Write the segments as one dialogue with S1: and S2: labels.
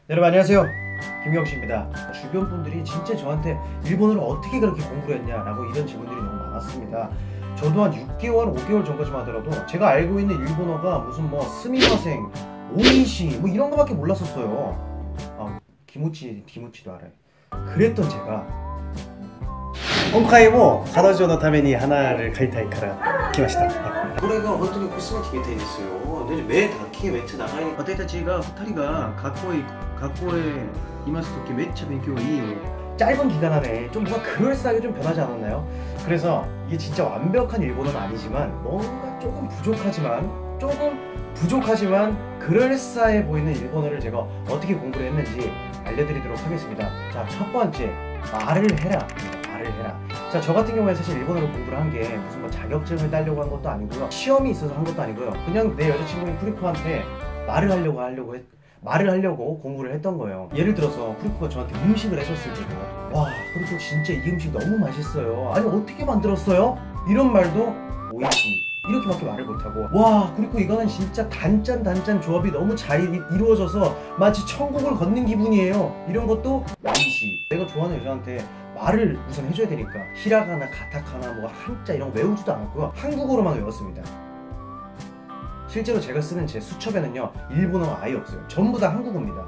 S1: 여러분 안녕하세요, 김경식입니다. 주변 분들이 진짜 저한테 일본어를 어떻게 그렇게 공부를 했냐라고 이런 질문들이 너무 많았습니다. 저도 한 6개월, 5개월 전까지만 하더라도 제가 알고 있는 일본어가 무슨 뭐 스미마생, 오이시 뭐 이런 거밖에 몰랐었어요. 기무치도 알아요. 그랬던 제가
S2: 今回も彼女のために花を買いたいから来ました。
S1: 올해가本当に 코스메틱 메타이 됐어요. 근데 매 닭에 매트 나가니私たちが 2人が 学校へ 이마스 토끼 매차勉強 이요. 짧은 기간 안에 좀 뭔가 그럴싸하게 좀 변하지 않았나요? 그래서 이게 진짜 완벽한 일본어는 아니지만 뭔가 조금 부족하지만 그럴싸해 보이는 일본어를 제가 어떻게 공부를 했는지 알려드리도록 하겠습니다. 자, 첫 번째, 말을 해라. 자, 저 같은 경우에 사실 일본어를 공부를 한 게 무슨 뭐 자격증을 따려고 한 것도 아니고요, 시험이 있어서 한 것도 아니고요, 그냥 내 여자친구인 쿠리코한테 말을 하려고 공부를 했던 거예요. 예를 들어서 쿠리코가 저한테 음식을 해줬을 때도 와, 쿠리코 진짜 이 음식 너무 맛있어요, 아니 어떻게 만들었어요? 이런 말도 오이시 이렇게밖에 말을 못하고, 와 쿠리코 이거는 진짜 단짠 조합이 너무 잘 이루어져서 마치 천국을 걷는 기분이에요, 이런 것도 오이시. 내가 좋아하는 여자한테 말을 우선 해줘야 되니까 히라가나, 가타카나, 뭐 한자 이런 거 외우지도 않았고요, 한국어로만 외웠습니다. 실제로 제가 쓰는 제 수첩에는요 일본어가 아예 없어요. 전부 다 한국어입니다.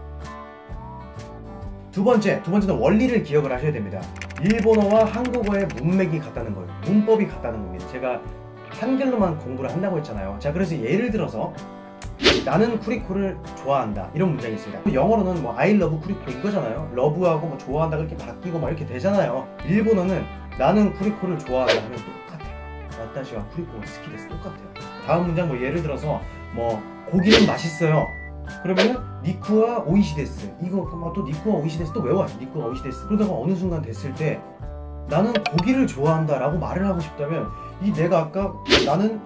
S1: 두 번째는 원리를 기억을 하셔야 됩니다. 일본어와 한국어의 문맥이 같다는 거예요. 문법이 같다는 겁니다. 제가 한글로만 공부를 한다고 했잖아요. 자, 그래서 예를 들어서 나는 쿠리코를 좋아한다 이런 문장이 있습니다. 영어로는 뭐 I love 쿠리코 이거잖아요. 러브하고 뭐 좋아한다가 이렇게 바뀌고 막 이렇게 되잖아요. 일본어는 나는 쿠리코를 좋아한다 하면 똑같아요. 와타시와 쿠리코가 스키데스 똑같아요. 다음 문장 뭐 예를 들어서 뭐 고기는 맛있어요. 그러면은 니쿠와 오이시데스, 이거 또 니쿠와 오이시데스 또 외워요. 니쿠와 오이시데스. 그러다가 어느 순간 됐을 때 나는 고기를 좋아한다 라고 말을 하고 싶다면 이 내가 아까 나는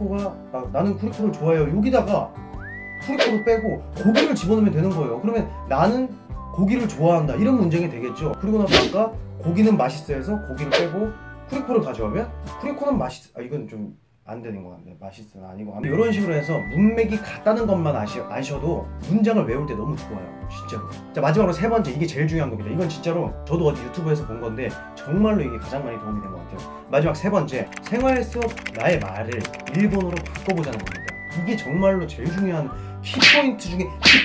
S1: 쿠리코를 좋아해요 여기다가 쿠리코를 빼고 고기를 집어넣으면 되는 거예요. 그러면 나는 고기를 좋아한다 이런 문장이 되겠죠. 그리고 나서 아까 고기는 맛있어 해서 고기를 빼고 쿠리코를 가져오면 쿠리코는 맛있어, 이건 좀 안 되는 것 같네. 맛있어는 아니고 이런 식으로 해서 문맥이 같다는 것만 아셔도 문장을 외울 때 너무 좋아요, 진짜로. 자, 마지막으로 세 번째, 이게 제일 중요한 겁니다. 이건 진짜로 저도 어디 유튜브에서 본 건데 정말로 이게 가장 많이 도움이 된 것 같아요. 마지막 세 번째, 생활 속 나의 말을 일본어로 바꿔보자는 겁니다. 이게 정말로 제일 중요한 키포인트 중에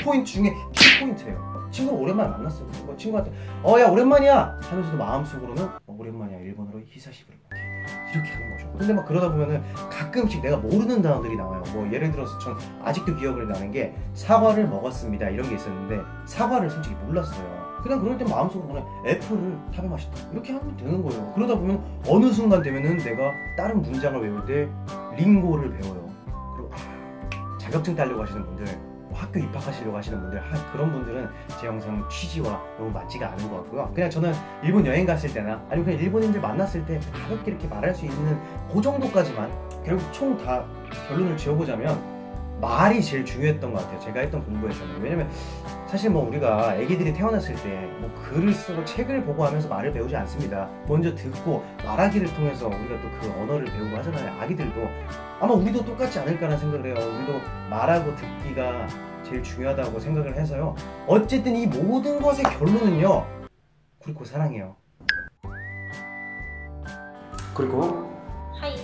S1: 키포인트예요. 친구 오랜만에 만났어요. 친구한테 야 오랜만이야 하면서도 마음속으로는 오랜만이야 일본어로 히사시부를 이렇게 하는 거죠. 근데 막 그러다 보면은 가끔씩 내가 모르는 단어들이 나와요. 뭐 예를 들어서 전 아직도 기억을 나는 게 사과를 먹었습니다 이런 게 있었는데 사과를 솔직히 몰랐어요. 그냥 그럴 때 마음속으로 그냥 애플을 타베 마시다 이렇게 하면 되는 거예요. 그러다 보면 어느 순간 되면은 내가 다른 문장을 외울 때 링고를 배워요. 그리고 자격증 따려고 하시는 분들, 학교 입학하시려고 하시는 분들, 그런 분들은 제 영상 취지와 너무 맞지가 않은 것 같고요. 그냥 저는 일본 여행 갔을 때나 아니면 그냥 일본인들 만났을 때 가볍게 이렇게 말할 수 있는 그 정도까지만, 결국 총 다 결론을 지어보자면 말이 제일 중요했던 것 같아요, 제가 했던 공부에서는. 왜냐면 사실 뭐 우리가 애기들이 태어났을 때 뭐 글을 쓰고 책을 보고 하면서 말을 배우지 않습니다. 먼저 듣고 말하기를 통해서 우리가 또 그 언어를 배우고 하잖아요. 아기들도 아마 우리도 똑같지 않을까라는 생각을 해요. 우리도 말하고 듣기가 제일 중요하다고 생각을 해서요. 어쨌든 이 모든 것의 결론은요, 쿠리코 사랑해요. 쿠리코?
S3: 하이.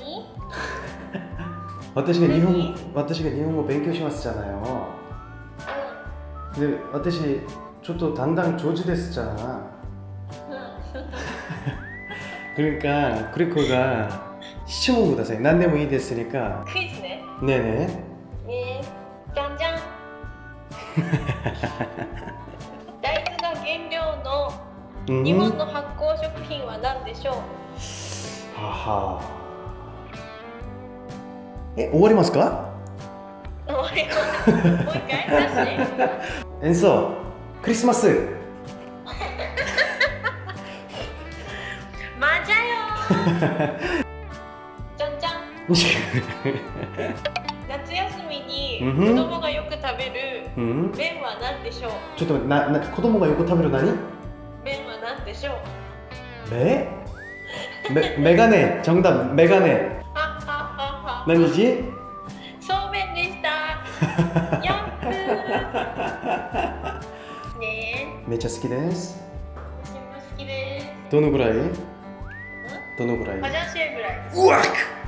S2: 私が日本語勉強しますじゃないよ。で、私ちょっとだんだん上手ですじゃな。그러니까 쿠리코가 시청을ください.何でもいいです으니까.
S3: 퀴즈ね.
S2: 네네.
S3: 네. 짠짠. 大豆が原料の日本の発酵食品は何でしょう?
S2: 하하. 終わりますか?
S3: 終わります。もう一回出して。
S2: 演奏クリスマス。
S3: 맞아요. 짠짠. 夏休みに子供がよく食べる麺は何でしょう?
S2: ちょっと待って、子供がよく食べる何?
S3: 麺は何でしょう?
S2: 메가네. 정답 메가네.何지?
S3: そうめんでした。4分。ね
S2: めっちゃ好きです。
S3: 私も好きです。
S2: どのぐらい？どのぐらい？
S3: 화장실ぐらい。
S2: うわっ